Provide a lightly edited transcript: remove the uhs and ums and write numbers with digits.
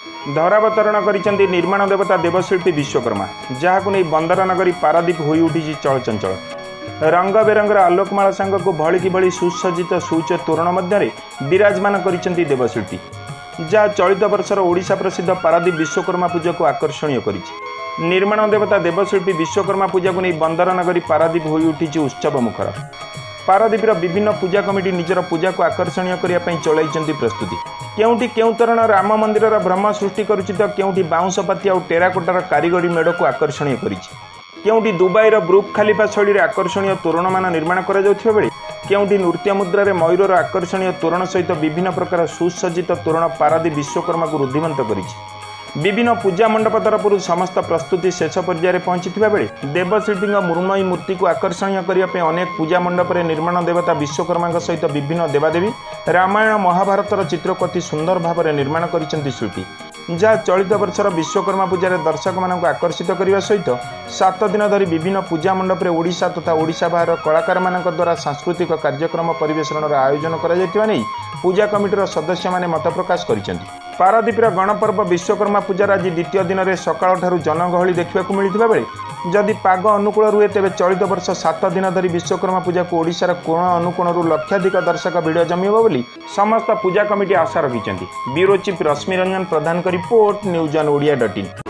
धरावतरण कर निर्माण देवता देवशिल्पी विश्वकर्मा जहां नहीं बंदर नगरी पारादीप हो उठी चलचंचल रंग बेरंगर आलोकमाला सांग को भली कि भली सुसज्जित सूच तोरण मध्य विराजमान कर देवशिल्पी जहाँ चलित वर्षर ओडिशा प्रसिद्ध पारादीप विश्वकर्मा पूजा को आकर्षणीय कर निर्माण देवता देवशिल्पी विश्वकर्मा पूजा को नहीं बंदर नगरी पारादीप हो उठी उत्सव मुखर पारादीपर विभिन्न पूजा कमिटी निजर पूजा को आकर्षणीय करने चलाई प्रस्तुति केउठी केउ तरण राम मंदिर भ्रम सृष्टि करुछि तो केउठी बाउंसपाती और टेराकोटार कारीगरी मेढ़ को आकर्षणीय करिछि केउठी दुबईर ब्रुक खलीफा शैली आकर्षणीय तोरणमान निर्माण करा जाउथिबा बेले केउठी नृत्य मुद्रार मयूर आकर्षणीय तोरण सहित विभिन्न प्रकार सुसज्जित तोरण पारादीप विश्वकर्मा को रुद्धिमंत करिछि विभिन्न पूजा मंडप तरफ समस्त प्रस्तुति शेष पर्यायर पहुंची बेले देवशिल्पी मृण्मयी मूर्ति को आकर्षणीय करने अनेक पूजा मंडप निर्माण देवता विश्वकर्मा सहित विभिन्न देवादेवी रामायण महाभारतर चित्र को अति सुंदर भाव में निर्माण कर शिल्पी जहाँ चलित वर्षर विश्वकर्मा पूजा दर्शक मानक आकर्षित करने सहित 7 दिन धरी विभिन्न पूजा मंडप में ओडिशा तथा ओडिशा बाहर कलाकार मान द्वारा सांस्कृतिक कार्यक्रम परिवेषण आयोजन कर पूजा कमिटीर सदस्य माने मत प्रकाश कर पारादीपर गणपर्व विश्वकर्मा पूजार आज द्वितीय दिन में सकाल जनगहली देखा मिलता बेले जदि पाग अनुकूल रुहे तेज चलित वर्ष 7 दिन धरी विश्वकर्मा पूजा को ओडिशार कोण अनुकोणरू लक्षाधिक दर्शक भिड़ जमिब बोली समस्त पूजा कमिटी आशा रखिंट ब्यूरो चीफ रश्मि रंजन प्रधान का रिपोर्ट न्यूज ऑन ओडिया.in।